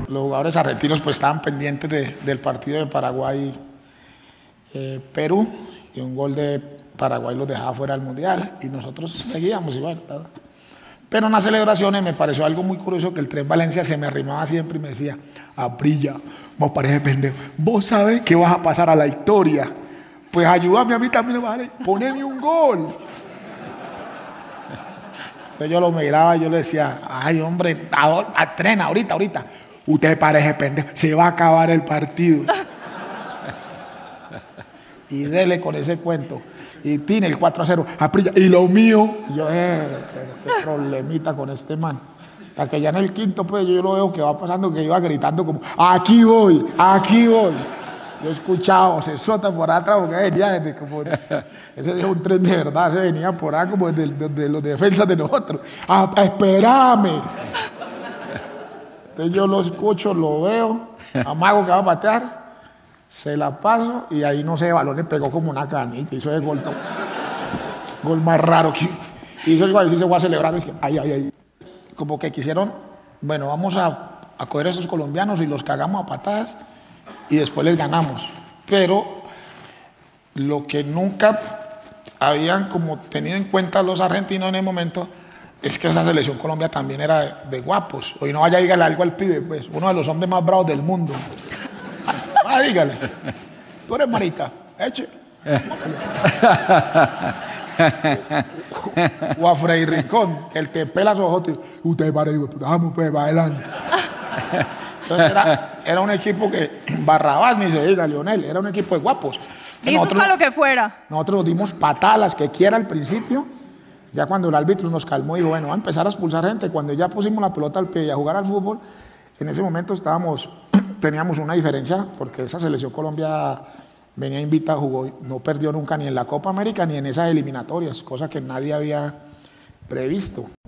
los jugadores argentinos pues estaban pendientes del partido de Paraguay Perú, y un gol de Paraguay los dejaba fuera del Mundial y nosotros seguíamos igual. Pero en las celebraciones me pareció algo muy curioso que el Tren Valencia se me arrimaba siempre y me decía: Aprilla, vos pareces pendejo, vos sabés que vas a pasar a la historia, pues ayúdame a mí también, ¿vale? Poneme un gol. Entonces yo lo miraba y yo le decía: ay hombre, Tren, ahorita, usted parece pendejo, se va a acabar el partido. Y dele con ese cuento. Y tiene el 4-0, Aprilla, y lo mío. Y yo, qué problemita con este man. Hasta que ya en el quinto, pues yo lo veo que va pasando, que iba gritando como: aquí voy. Yo escuchaba, se sota por atrás, porque venía desde como, ese es un tren de verdad, se venía por ahí como desde los defensas de nosotros. Espérame. Entonces yo lo escucho, lo veo, amago que va a patear, se la paso y ahí no sé, el balón le pegó como una canita, hizo el gol más raro que hizo el gol y se fue a celebrar. Y es que, ay. Como que quisieron, bueno, vamos a coger a esos colombianos y los cagamos a patadas y después les ganamos. Pero lo que nunca habían como tenido en cuenta los argentinos en el momento es que esa selección Colombia también era de guapos. Hoy no vaya a dígale algo al pibe, pues, uno de los hombres más bravos del mundo. Dígale, tú eres marica, eche. O a Freddy Rincón, el que pela sus ojos, usted para ahí, vamos pues, va adelante. Entonces era un equipo que, Barrabás ni se diga, Lionel, era un equipo de guapos. Listos para lo que fuera. Nosotros nos dimos patadas que quiera al principio, ya cuando el árbitro nos calmó y dijo, bueno, va a empezar a expulsar gente. Cuando ya pusimos la pelota al pie y a jugar al fútbol, en ese momento teníamos una diferencia, porque esa selección Colombia venía invicta, jugó, no perdió nunca ni en la Copa América ni en esas eliminatorias, cosa que nadie había previsto.